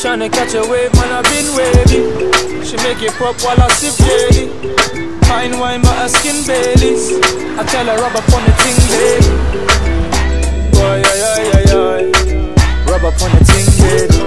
Tryna catch a wave, man, I've been wavy. She make it pop while I sip daily. Fine wine, but her skin Baileys. I tell her rub up on the ting, baby. Boy, rub up on the ting, baby.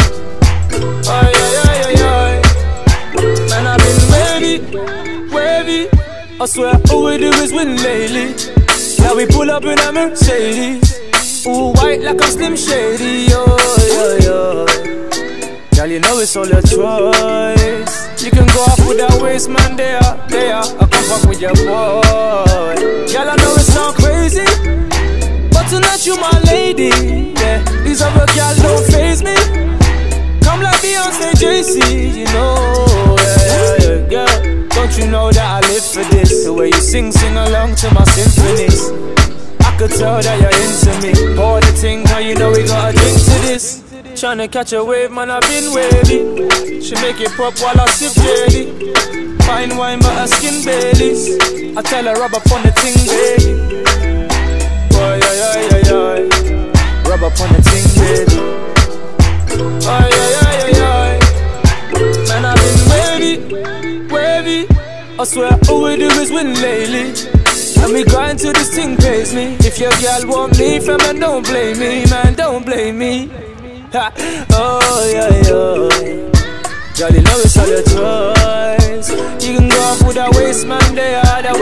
Man, I've been wavy. I swear all we do is win lately. Now we pull up in a Mercedes. Ooh, white like I'm Slim Shady, yo. Girl, you know it's all your choice. You can go off with that waist, man, there. I come fuck with your boy. Girl, I know it sound crazy, but tonight you my lady, yeah. These other girls don't faze me. Come like Beyonce, JC, you know, yeah. Girl, don't you know that I live for this? The way you sing along to my symphonies. I could tell that you're into me. Pour the ting, now you know we gotta drink to this. Tryna catch a wave, man, I've been wavy. She make it pop while I sip daily. Fine wine, but her skin Baileys. I tell her rub up on the ting, baby. Boy, rub up on the ting, baby. Man, I've been wavy. I swear all we do is win lately. And we grind till this thing pays me. If your girl want me, fam, man, don't blame me, man, don't blame me. Ha. Oh, yeah. Girl, you know it's all your choice. You can go off with that waist, man, there.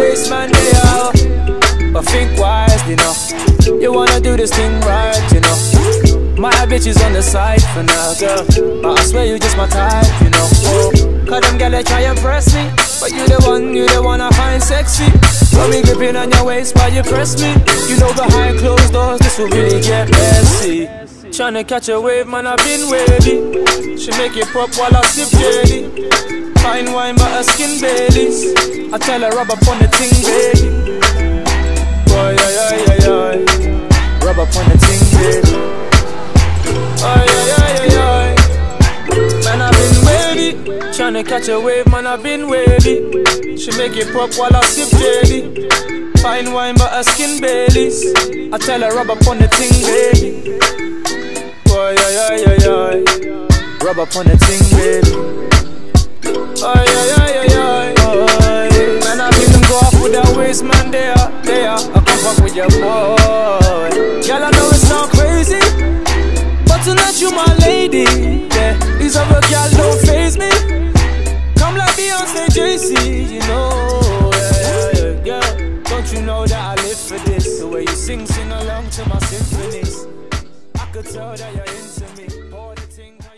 But think wisely, know. You wanna do this thing right, you know. My bitch on the side for now, girl. But I swear you just my type, you know. Oh, cause them girl they try and press me, but you the one I find sexy. Got me gripping on your waist while you press me. You know behind closed doors this will really get messy. Tryna catch a wave, man, I've been wavy. She make it pop while I sip daily. Fine wine, but her skin Baileys. I tell her rub up on the ting, baby. Boy, rub up on the ting, baby. Man, I've been wavy. Tryna catch a wave, man, I've been wavy. She make it pop while I sip daily. Fine wine, but her skin Baileys. I tell her rub up on the ting, baby. Boy, rub up on the ting, baby. Man, I been go off with that waist, man, there. I come fuck with your boy. Girl, I know it sound crazy, but tonight you my lady, yeah. These other girls don't faze me. Come like Beyonce, JC, you know, yeah. Don't you know that I live for this? The way you sing along to my symphonies. I could tell that you're into me. Pour the ting.